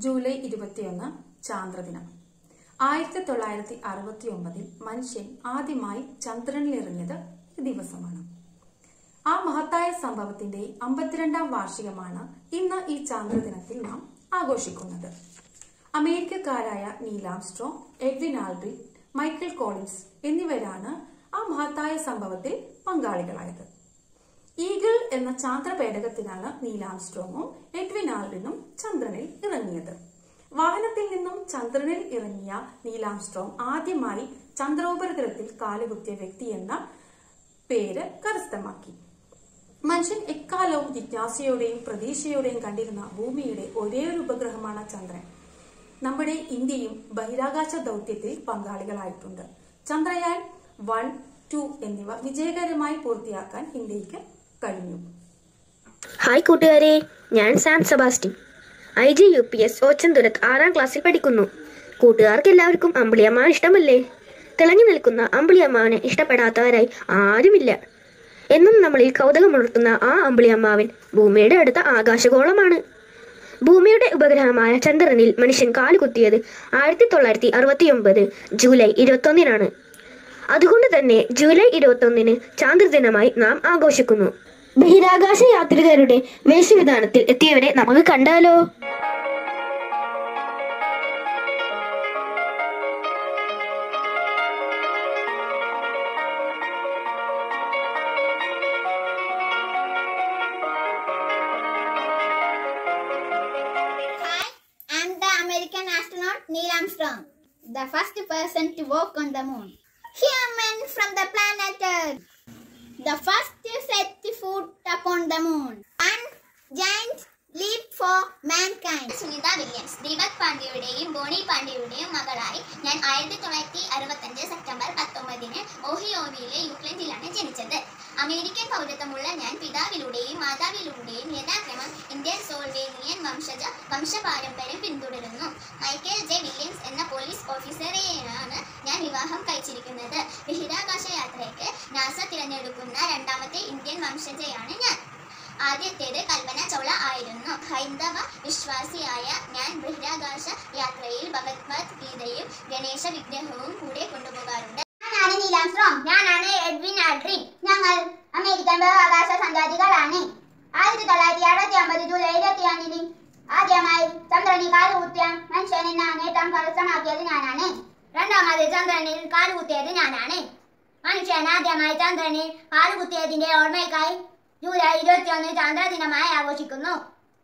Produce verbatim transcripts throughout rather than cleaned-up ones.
July ഇരുപത്തിയൊന്ന് ചാന്ദ്രദിനം. ആയിരത്തി തൊള്ളായിരത്തി അറുപത്തി ഒമ്പതിൽ മനുഷ്യൻ ആദ്യമായി ചന്ദ്രനിലിറങ്ങിയത് ഈ ദിവസമാണ്. ആ മഹത്തായ സംഭവത്തിന്റെ അമ്പത്തിരണ്ടാം വാർഷികമാണ് ഇന്ന് ഈ ചാന്ദ്രദിനത്തിൽ നാം ആഘോഷിക്കുന്നത്. അമേരിക്കക്കാരായ Neil Armstrong, Edwin Aldrin, Michael Collins എന്നിവരാണ് ആ മഹത്തായ സംഭവത്തിൽ പങ്കാളികളായത്. ഈഗിൾ എന്ന ചാന്ദ്രപേടകത്തിനാണ് നീൽ ആംസ്ട്രോങ്ങും എഡ്വിൻ ആൽഡ്രിനും ചന്ദ്രനിൽ ഇറങ്ങിയത്. വാഹനത്തിൽ നിന്നും ചന്ദ്രനിൽ ഇറങ്ങിയ നീൽ ആംസ്ട്രോങ് ആദ്യമായി ചന്ദ്രോപരിതലത്തിൽ കാലുകുത്തിയ വ്യക്തി എന്ന പേര് കരസ്ഥമാക്കി. മനുഷ്യൻ എക്കാലവും ജിജ്ഞാസയോടെയും പ്രതീക്ഷയോടെയും കണ്ടിരുന്ന ഭൂമിയുടെ ഒരേയൊരു ഉപഗ്രഹമാണ് ചന്ദ്രൻ. നമ്മുടെ ഇന്ത്യയും ബഹിരാകാശ ദൗത്യത്തിൽ പങ്കാളികളായിട്ടുണ്ട്. ചന്ദ്രയാൻ വൺ ടു എന്നിവ വിജയകരമായി പൂർത്തിയാക്കാൻ ഇന്ത്യക്ക് കഴിഞ്ഞു. ഹായ് കൂട്ടുകാരെ, ഞാൻ Sam Sebastian. I G U P S Ochanthuruth ആറാം ക്ലാസ്സിൽ പഠിക്കുന്നു. കൂട്ടുകാർക്ക് എല്ലാവർക്കും അമ്പിളിയമ്മാൻ ഇഷ്ടമല്ലേ? തിളങ്ങി നിൽക്കുന്ന അമ്പിളിയമ്മാവനെ ഇഷ്ടപ്പെടാത്തവരായി ആരുമില്ല. എന്നും നമ്മളിൽ കൗതുകമുണർത്തുന്ന ആ അമ്പിളിയമ്മാവൻ ഭൂമിയുടെ അടുത്ത ആകാശഗോളമാണ്. ഭൂമിയുടെ ഉപഗ്രഹമായ ചന്ദ്രനിൽ മനുഷ്യൻ കാലുകുത്തിയത് ആയിരത്തി തൊള്ളായിരത്തി അറുപത്തി ഒമ്പത് ജൂലൈ ഇരുപത്തൊന്നിനാണ്. അതുകൊണ്ട് തന്നെ ജൂലൈ ഇരുപത്തൊന്നിന് ചാന്ദ്രദിനമായി നാം ആഘോഷിക്കുന്നു. ബഹിരാകാശ യാത്രികരുടെ വേഷവിധാനത്തിൽ എത്തിയവരെ നമുക്ക് കണ്ടാലോ? American astronaut Neil Armstrong, the first person to walk on the moon. Human from the planet Earth, the first to set foot upon the moon. One giant leap for mankind. Sunita Williams, Deepak പാണ്ഡെയുടെയും Bonnie പാണ്ഡെയുടെയും മകളായി ഞാൻ ആയിരത്തി തൊള്ളായിരത്തി അറുപത്തഞ്ച് September പത്തൊമ്പതിന് ഓഹിയോയിലെ യുക്ലൻഡിലാണ് ജനിച്ചത്. American പൗരത്വമുള്ള ഞാൻ പിതാവിലൂടെയും മാതാവിലൂടെയും യഥാക്രമം ഇന്ത്യൻ സോൾവേനിയൻ വംശജ വംശപാരമ്പര്യം പിന്തുടരുന്നു. മൈക്കൽ ജെ വില്യംസ് എന്ന പോലീസ് ഓഫീസറെയാണ് ഞാൻ വിവാഹം കഴിച്ചിരിക്കുന്നത്. ബഹിരാകാശ യാത്രയ്ക്ക് നാസ തിരഞ്ഞെടുക്കുന്ന രണ്ടാമത്തെ ഇന്ത്യൻ വംശജയാണ് ഞാൻ. ആദ്യത്തേത് കൽപ്പന ചൗള ആയിരുന്നു. ഹൈന്ദവ വിശ്വാസിയായ ഞാൻ ബഹിരാകാശ യാത്രയിൽ ഭഗവത് ഗീതയും ഗണേശ വിഗ്രഹവും കൂടെ കൊണ്ടുപോകാറുണ്ട്. ഞാനാണ് നീൽ ആംസ്ട്രോങ്. ഞാനാണ് എഡ്വിൻ ആൽഡ്രിൻ. ഞങ്ങൾ അമേരിക്കൻ ബഹിരാകാശ സഞ്ചാരികളാണ്. ആയിരത്തി തൊള്ളായിരത്തി അറുപത്തി ഒമ്പത് ജൂലൈ ഇരുപത്തിയൊന്നിന് ആദ്യമായി ചന്ദ്രനിൽ കാലുകുത്തിയ മനുഷ്യൻ എന്ന നേട്ടം കരസ്ഥമാക്കിയത് ഞാനാണ്. രണ്ടാമത് ചന്ദ്രനിൽ കാലുകുത്തിയത് ഞാനാണ്. മനുഷ്യൻ ആദ്യമായി ചന്ദ്രനിൽ കാലുകുത്തിയതിന്റെ ഓർമ്മയ്ക്കായി ജൂലൈ ഇരുപത്തിയൊന്ന് ചന്ദ്രദിനമായി ആഘോഷിക്കുന്നു.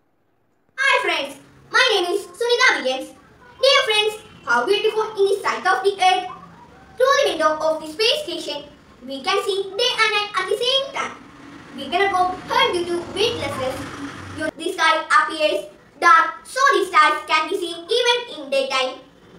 Hi friends, my name is Sunita Williams. Dear friends, how beautiful is the sight of the earth. Through the window of the space station, we can see day and night at the same time. We cannot go hurt due to weightlessness. The sky appears dark, so the stars can be seen even in daytime.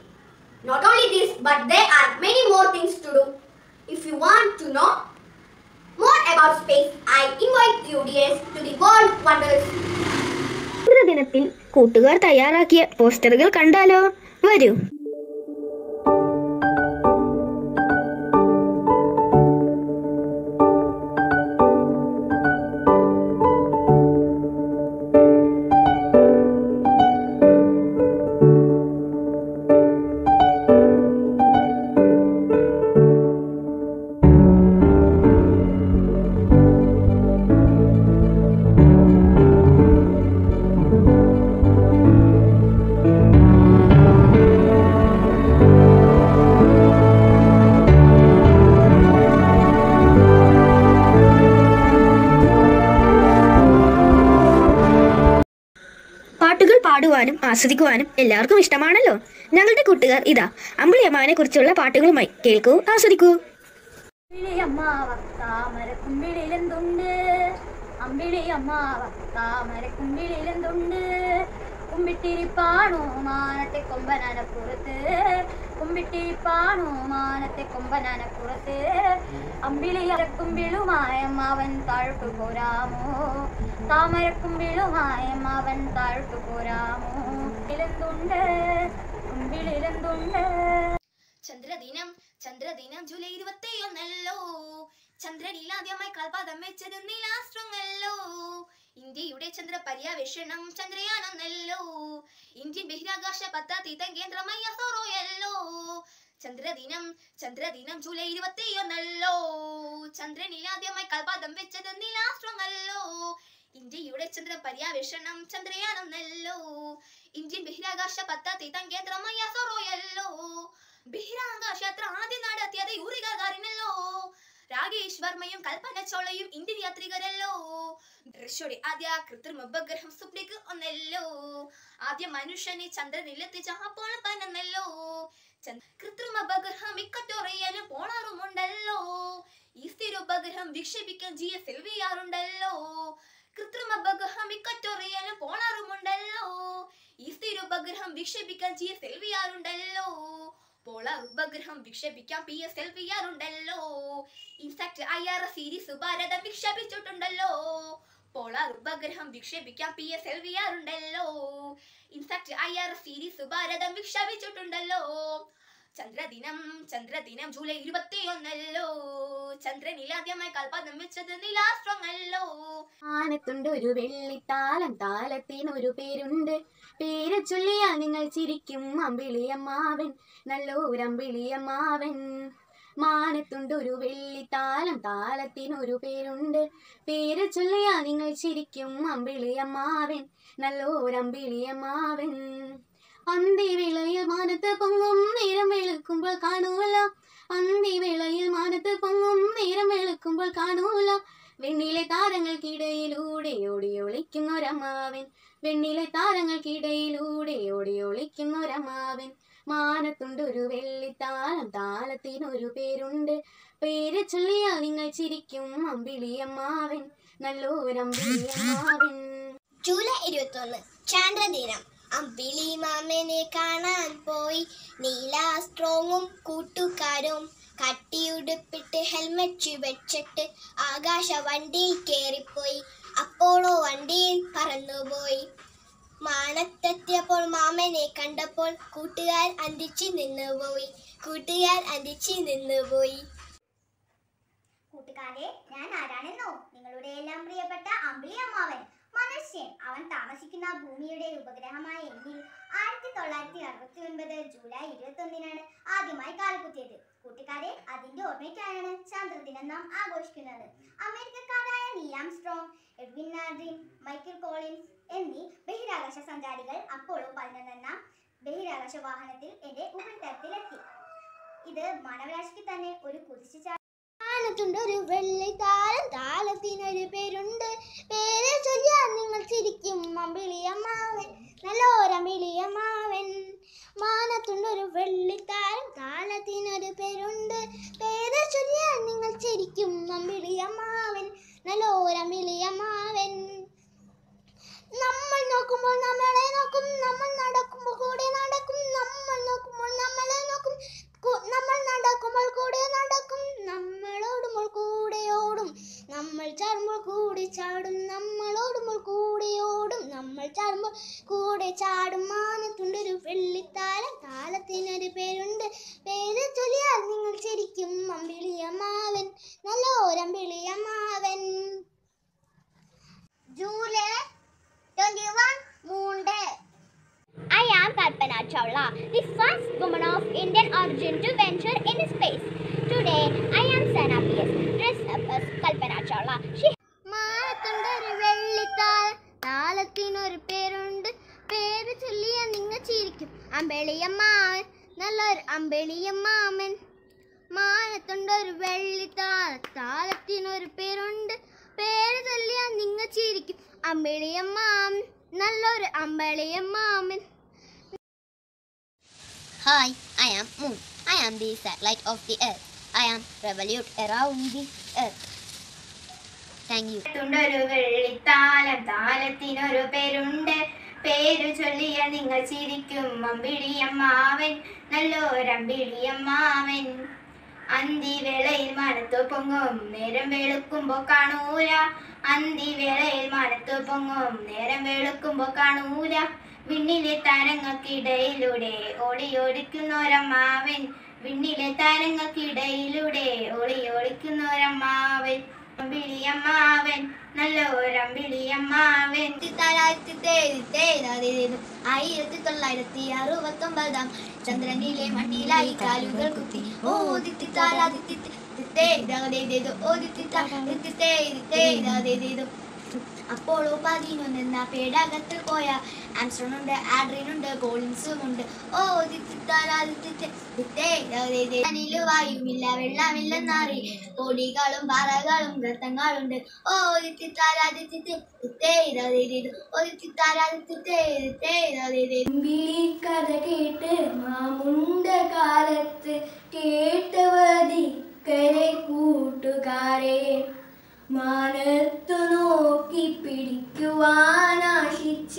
Not only this, but there are many more things to do. If you want to know more about space, I invite you dears to the world wonders. ചന്ദ്രദിനത്തിൽ കൂട്ടുകാർ തയ്യാറാക്കിയ പോസ്റ്ററുകൾ കണ്ടാലോ? വരൂ. പാട്ടുകൾ പാടുവാനും ആസ്വദിക്കുവാനും എല്ലാവർക്കും ഇഷ്ടമാണല്ലോ. ഞങ്ങളുടെ കൂട്ടുകാർ ഇതാ അമ്പിളിയമ്മാനെ കുറിച്ചുള്ള പാട്ടുകളുമായി കേൾക്കൂ, ആസ്വദിക്കൂ. കുമ്പിട്ടിരിപ്പാണോ മാനത്തെ കൊമ്പനാനപ്പുറത്ത്, കുമ്പിട്ടിരിപ്പാണോ മാനത്തെ കൊമ്പനാനപ്പുറത്ത്, അമ്പിളിയരക്കുമ്പിളുമായം അവൻ താഴ്ത്തു പോരാമോ, താമരക്കുമ്പിളുമായം അവൻ താഴ്ത്തു പോരാമോ, ഇലെന്തുണ്ട് കുമ്പിളിലെന്തുണ്ട്. ചന്ദ്രദിനം ചന്ദ്രദിനം ജൂലൈ ഇരുപത്തിയൊന്നല്ലോ. ചന്ദ്രനിൽ ആദ്യമായി കാൽപാദം വെച്ചത് നീൽ ആംസ്ട്രോങ് അല്ലോ. ഇന്ത്യയുടെ ചന്ദ്ര പര്യവേഷണം ചന്ദ്രയാനൊന്നല്ലോ. ഇന്ത്യൻ ബഹിരാകാശ പദ്ധതി തൻ കേന്ദ്രമായ സോറോയല്ലോ. ചന്ദ്രദിനം ചന്ദ്രദിനം ജൂലൈ ഇരുപത്തിയൊന്നല്ലോ. ചന്ദ്രനിൽ ആദ്യമായി കാൽപാദം വെച്ചത് നീൽ ആംസ്ട്രോങ് അല്ലോ. ഇന്ത്യയുടെ ചന്ദ്ര പര്യവേഷണം ചന്ദ്രയാനൊന്നല്ലോ. ഇന്ത്യൻ ബഹിരാകാശ പദ്ധതി തൻ കേന്ദ്രമായ സോറോയല്ലോ. ബഹിരാകാശ യാത്ര ആദ്യം നടത്തിയത് യൂറി ഗഗാറിനല്ലോ. രാകേഷ് വർമ്മയും കൽപ്പന ചൗളയും ഇന്ത്യൻ യാത്രികരല്ലോ. റഷ്യയുടെ ആദ്യ കൃത്രിമ ഉപഗ്രഹം സ്പുട്നിക് ഒന്നല്ലോ. ആദ്യ മനുഷ്യനെ ചന്ദ്രനിലെത്തിച്ച അപ്പോൾ പനന്നല്ലോ. കൃത്രിമ ഉപഗ്രഹം ഇക്കറ്റോറിയലും പോളാറുമുണ്ടല്ലോ. ഈ സ്ഥിര ഉപഗ്രഹം വിക്ഷേപിക്കാൻ ജി എസ് എൽ വി ആറുണ്ടല്ലോ. കൃത്രിമ ഉപഗ്രഹം ഇക്കറ്റോറിയലും പോളാറുമുണ്ടല്ലോ. ഈ സ്ഥിര ഉപഗ്രഹം വിക്ഷേപിക്കാൻ ജി എസ് എൽ വി ആറുണ്ടല്ലോ. പോളാർ ഉപഗ്രഹം വിക്ഷേപിക്കാൻ പി എസ് എൽ വി ആറുണ്ടല്ലോ. INSAT I R S series Bharatam വിക്ഷേപിച്ചിട്ടുണ്ടല്ലോ. പോളാർ ഉപഗ്രഹം വിക്ഷേപിക്കാൻ പി എസ് എൽ വി ആറുണ്ടല്ലോ. INSAT I R S series Bharatam വിക്ഷേപിച്ചിട്ടുണ്ടല്ലോ. ചന്ദ്രദിനം ചന്ദ്രദിനം ജൂലൈ ഇരുപത്തിയൊന്നല്ലോ. ചന്ദ്രനിൽ ആദ്യമായി കാൽപാദം വെച്ചത് നീൽ ആംസ്ട്രോങ് അല്ലോ. ആനത്തുണ്ട് ഒരു വെള്ളിത്താലം, താലത്തിനൊരു പേരുണ്ട്, പേര് ചൊല്ലിയാ നിങ്ങൾ ചിരിക്കും അമ്പിളിയമ്മാവൻ, നല്ലൊരമ്പിളിയമ്മാവൻ. മാനത്തുണ്ട് ഒരു വെള്ളിത്താലം, താലത്തിനൊരു പേരുണ്ട്, പേര് ചൊല്ലിയാ നിങ്ങൾ ചിരിക്കും അമ്പിളിയമ്മാവൻ, നല്ലൊരമ്പിളിയമ്മാവൻ. അന്തിവേളയിൽ മാനത്ത് പൊങ്ങും നേരം വെളുക്കുമ്പോൾ കാണൂല, അന്തിവേളയിൽ മാനത്ത് പൊങ്ങും നേരം വെളുക്കുമ്പോൾ കാണൂല, വെണ്ണിലെ താരങ്ങൾക്കിടയിലൂടെ ഓടി ഒളിക്കുന്നൊരമ്മാവൻ, വെണ്ണിലെ താരങ്ങൾക്കിടയിലൂടെ ഓടി ഒളിക്കുന്നൊരമ്മാവൻ. മാനത്തുണ്ടൊരു വെള്ളിത്താലം, താലത്തിനൊരു പേരുണ്ട്, പേര് ചൊല്ലിയാൽ നിങ്ങൾ ചിരിക്കും അമ്പിളിയമ്മാവൻ, നല്ലൊരമ്പിളിയമ്മാവൻ. ജൂലൈ ഇരുപത്തൊന്ന് ചാന്ദ്രദിനം. അമ്പിളി മാമനെ കാണാൻ പോയി നീൽ ആംസ്ട്രോങ്ങും കൂട്ടുകാരും. കട്ടിയുടുപ്പിട്ട് ഹെൽമെറ്റ് വെച്ചിട്ട് ആകാശ വണ്ടിയിൽ കയറിപ്പോയി. അപ്പോളോ വണ്ടിയിൽ പറന്നുപോയി. മാനത്തെത്തിയപ്പോൾ മാമനെ കണ്ടപ്പോൾ കൂട്ടുകാർ അന്തിച്ച് നിന്നുപോയി, കൂട്ടുകാർ അന്തിച്ച് നിന്നുപോയി. കൂട്ടുകാരെ, ഞാൻ ആരാണെന്നോ? നിങ്ങളുടെ എല്ലാം പ്രിയപ്പെട്ട അമ്പിളി അമ്മാവൻ. മനുഷ്യൻ അവൻ താമസിക്കുന്ന ഭൂമിയുടെ ഉപഗ്രഹമായ എന്നിൽ ആയിരത്തി തൊള്ളായിരത്തി അറുപത്തി ഒൻപത് ജൂലൈ ഇരുപത്തി ഒന്നിനാണ് ആദ്യമായി കാലുകുത്തിയത്. കൂട്ടുകാരെ, അതിന്റെ ഓർമ്മയ്ക്കായാണ് ചന്ദ്രദിനം നാം ആഘോഷിക്കുന്നത്. അമേരിക്കക്കാരായ Neil Armstrong, Edwin Aldrin, Michael Collins എന്നീ ബഹിരാകാശ സഞ്ചാരികൾ അപ്പോളോ പതിനൊന്ന് എന്ന ബഹിരാകാശ വാഹനത്തിൽ എന്റെ ഉപരിതലത്തിലെത്തി. ഇത് മാനവരാശിക്ക് തന്നെ ഒരു കുതിച്ചു. മാനത്തുണ്ടൊരു വെള്ളിത്താലം, താലത്തിനൊരു പേരുണ്ട്, പേര് ചൊല്ലിയാൽ നിങ്ങൾ ചിരിക്കും അമ്പിളിയമ്മാവൻ, നല്ലൊരമ്പിളിയമ്മാവൻ. മാനത്തുണ്ടൊരു വെള്ളിത്താലം, താലത്തിനൊരു പേരുണ്ട്, പേര് ചൊല്ലിയാൽ നിങ്ങൾ ചിരിക്കും അമ്പിളിയമ്മാവൻ, നല്ലൊരമ്പിളിയമ്മാവൻ. നമ്മൾ നോക്കുമ്പോൾ നമ്മളെ നോക്കും, നമ്മൾ നടക്കുമ്പോൾ കൂടെ നടക്കും, നമ്മൾ നോക്കുമ്പോൾ നമ്മളെ നോക്കും, നമ്മൾ നടക്കുമ്പോൾ കൂടെ നടക്കും, നമ്മൾ ഓടുമ്പോൾ കൂടെ ഓടും, നമ്മൾ ചാടുമ്പോൾ കൂടെ ചാടും, നമ്മൾ ഓടുമ്പോൾ കൂടെ ഓടും, നമ്മൾ ചാടുമ്പോൾ കൂടെ ചാടും. മാനത്തുണ്ടൊരു വെള്ളിത്താലം, താലത്തിനൊരു പേരുണ്ട്, പേര് ചൊല്ലിയാൽ നിങ്ങൾ ചിരിക്കും അമ്പിളിയമ്മാവൻ, നല്ലൊരമ്പിളിയമ്മാവൻ. July twenty-one Moon Day. I am Kalpana Chawla, the first woman of Indian origin to venture in space. Today, I am Sana P S, dressed up as Kalpana Chawla. She മാനത്തുണ്ടൊരു വെള്ളിത്താലം, താലത്തിനൊരു പേരുണ്ട്, പേര് ചൊല്ലിയാൽ നിങ്ങൾ ചിരിക്കും അമ്പിളിയമ്മാവൻ, നല്ലൊരു അമ്പിളിയമ്മാവൻ. മാനത്തുണ്ടൊരു വെള്ളിത്താലം, താലത്തിനൊരു പേരുണ്ട്, പേര് ചൊല്ലിയാൽ നിങ്ങൾ ചിരിക്കും അമ്പിളിയമ്മാവൻ, നല്ലൊരു അമ്പിളിയമ്മാവൻ. Hi, I am Moon. I am the satellite of the Earth. I am revolute around the Earth. Thank you. ണ്ടൊരു വെള്ളിത്താലം, താലത്തിനൊരു പേരുണ്ട്, പേര് ചൊല്ലിയാൽ നിങ്ങൾ ചിരിക്കും അമ്പിളിയമ്മാവൻ, നല്ലൊരമ്പിളിയമ്മാവൻ. അന്തിവേളയിൽ മാനത്തു പൊങ്ങും നേരം വെളുക്കുമ്പോ കാണൂല, അന്തിവേളയിൽ മാനത്തു പൊങ്ങും നേരം വെളുക്കുമ്പോ കാണൂല, വിണ്ണിലെ താരങ്ങൾക്കിടയിലൂടെ ഓടി ഓടിക്കുന്നൊരമ്മാവൻ, വിണ്ണിലെ താരങ്ങൾക്കിടയിലൂടെ ഓടി ഓടിക്കുന്നൊരമ്മാവൻ. അമ്പിളിയമ്മാവൻ നല്ലൊരമ്പിളിയമ്മാവൻ. ആയിരത്തി തൊള്ളായിരത്തി അറുപത്തി ഒമ്പതാം ചന്ദ്രനിലെ മണ്ണിലായി കാലുകൾ കുത്തി ഓ ദിത്തിത്താരാ അപ്പോളോ പതിനൊന്നെന്ന പേടകത്തിൽ പോയ ആംസ്ട്രോങ് ഉണ്ട്, ആഡ്രിൻ ഉണ്ട്, കോളിൻസും ഉണ്ട്. ഓ ദിത്തിത്താരാനില് വായുമില്ല വെള്ളമില്ലെന്നറി കോടികളും പാറകളും ഗർത്തങ്ങളുണ്ട്. ഓ കഥ കേട്ട് മാമുണ്ട കാലത്ത് കേട്ടവതിക്കരെ കൂട്ടുകാരെ മാനത്തു നോക്കി പിടിക്കുവാനാശിച്ച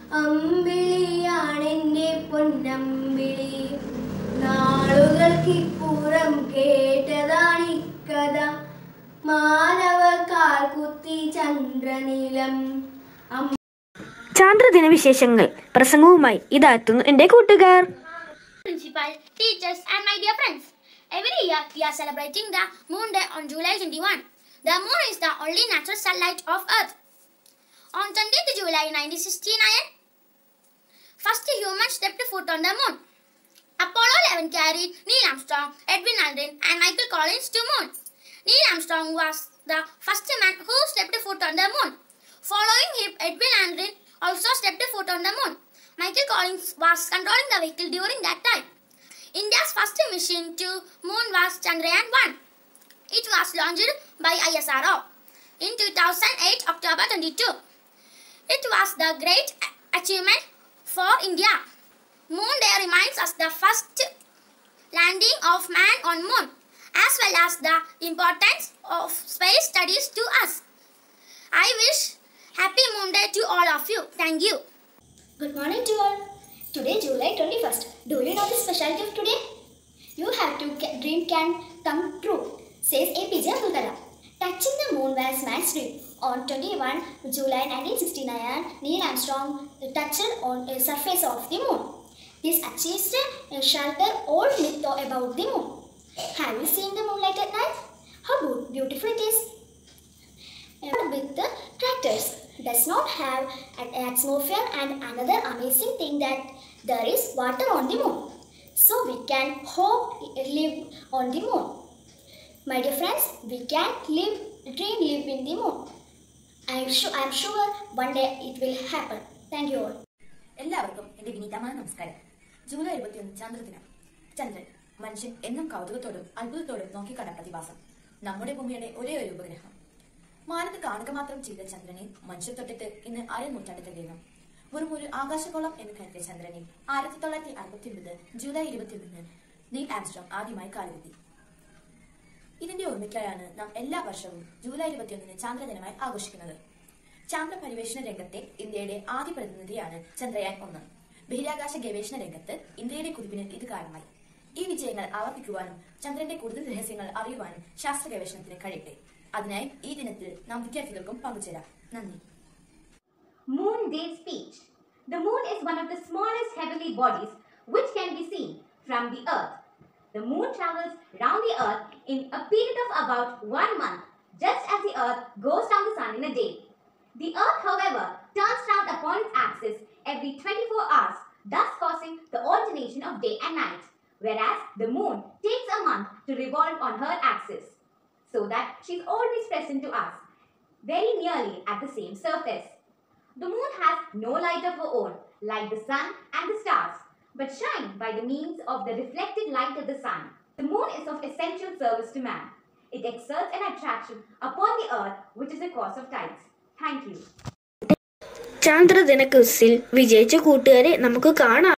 അമ്പിളിയാണെന്റെ പൊന്നമ്പിളി. നാളുകൾക്കിപ്പുറം കേട്ടതാണിക്കഥ മാനവക്കാൽ കുത്തി ചന്ദ്രനീലം. ചാന്ദ്രദിന വിശേഷങ്ങൾ പ്രസംഗവുമായി ഇതാത്തുന്നു എന്റെ കൂട്ടുകാർ. Principal, teachers and my dear friends, every year we are celebrating the Moon Day on July twenty-first. The moon is the only natural satellite of Earth. On twentieth July nineteen sixty-nine, first human stepped foot on the moon. Apollo eleven carried Neil Armstrong, Edwin Aldrin and Michael Collins to moon. Neil Armstrong was the first man who stepped foot on the moon. Following him, Edwin Aldrin also stepped foot on the moon. Michael Collins was controlling the vehicle during that time. India's first mission to moon was Chandrayaan one. It was launched by I S R O in two thousand eight, October twenty-second. It was the great achievement for India. Moon Day reminds us the first landing of man on moon, as well as the importance of space studies to us. I wish Happy Moon Day to all of you. Thank you. Good morning to all. Today July twenty-first. Do you know the specialty of today? You have to dream can come true, says A P J Abdul Kalam. Touching the moon was man's dream. On twenty-first July nineteen sixty-nine, Neil Armstrong touched on the surface of the moon. This achieved a shelter all myth about the moon. Have you seen the moonlight at night? How beautiful it is! With the tractors, does not have an atmosphere, and another amazing thing that there is water on the moon. So we can hope live on the moon. My dear friends, we can live, dream live in the moon. I am sure, I am sure one day it will happen. Thank you all. എല്ലാവർക്കും എന്റെ വിനീതമായ നമസ്കാരം. July ഇരുപത്തിയൊന്ന് ചന്ദ്രദിനം. ചന്ദ്രൻ മനുഷ്യൻ എന്നും കൗതുകത്തോടും അത്ഭുതത്തോടും നോക്കിക്കണ്ട പ്രതിഭാസം. നമ്മുടെ ഭൂമിയുടെ ഒരേ ഒരു ഉപഗ്രഹം. മാനത്ത് കാണുക മാത്രം ചെയ്ത ചന്ദ്രനെ മനുഷ്യർ തൊട്ടിട്ട് ഇന്ന് അര നൂറ്റാണ്ട് തികയുന്നു. വെറും ഒരു ആകാശഗോളം എന്ന് കരുതിയ ചന്ദ്രനെ ആയിരത്തി തൊള്ളായിരത്തി അറുപത്തി ഒൻപത് ജൂലൈ ഇരുപത്തിയൊന്നിന് നീൽ ആംസ്ട്രോങ് ആദ്യമായി കാലുകുത്തി. ഇതിന്റെ ഓർമ്മയ്ക്കായാണ് നാം എല്ലാ വർഷവും ജൂലൈ ഇരുപത്തിയൊന്നിന് ചാന്ദ്രദിനമായി ആഘോഷിക്കുന്നത്. ചാന്ദ്ര പരിവേഷണ രംഗത്തെ ഇന്ത്യയുടെ ആദ്യ പ്രതിനിധിയാണ് ചന്ദ്രയാൻ ഒന്ന്. ബഹിരാകാശ ഗവേഷണ രംഗത്ത് ഇന്ത്യയുടെ കുതിപ്പിന് ഇത് കാരണമായി. ഈ വിജയങ്ങൾ ആവർത്തിക്കുവാനും ചന്ദ്രന്റെ കൂടുതൽ രഹസ്യങ്ങൾ അറിയുവാനും ശാസ്ത്ര ഗവേഷണത്തിന് കഴിയട്ടെ. അതിനായി ഈ ദിനത്തിൽ നാം വിദ്യാർത്ഥികൾക്കും പങ്കുചേരാം. നന്ദി. Moon Day speech. The moon is one of the smallest heavenly bodies which can be seen from the earth. The moon travels round the earth in a period of about one month, just as the earth goes round the sun in a day. The earth, however, turns round upon its axis every twenty-four hours, thus causing the alternation of day and night, whereas the moon takes a month to revolve on her axis, so that she is always present to us, very nearly at the same surface. The moon has no light of her own, like the sun and the stars, but shine by the means of the reflected light of the sun. The moon is of essential service to man. It exerts an attraction upon the earth, which is a cause of tides. Thank you. ചാന്ദ്രദിന ക്വിസിൽ വിജയിച്ച കൂട്ടുകാരെ നമുക്ക് കാണാം.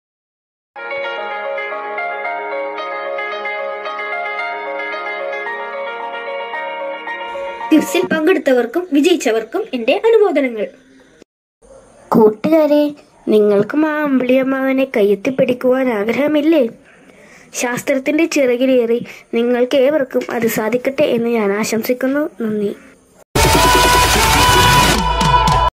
ക്വിസിൽ പങ്കെടുത്തവർക്കും വിജയിച്ചവർക്കും എന്റെ അനുമോദനങ്ങൾ. കൂട്ടുകാരെ, നിങ്ങൾക്കും ആ അമ്പിളിയമ്മാവനെ കയ്യെത്തിപ്പിടിക്കുവാൻ ആഗ്രഹമില്ലേ? ശാസ്ത്രത്തിന്റെ ചിറകിലേറി നിങ്ങൾക്ക് ഏവർക്കും അത് സാധിക്കട്ടെ എന്ന് ഞാൻ ആശംസിക്കുന്നു. നന്ദി.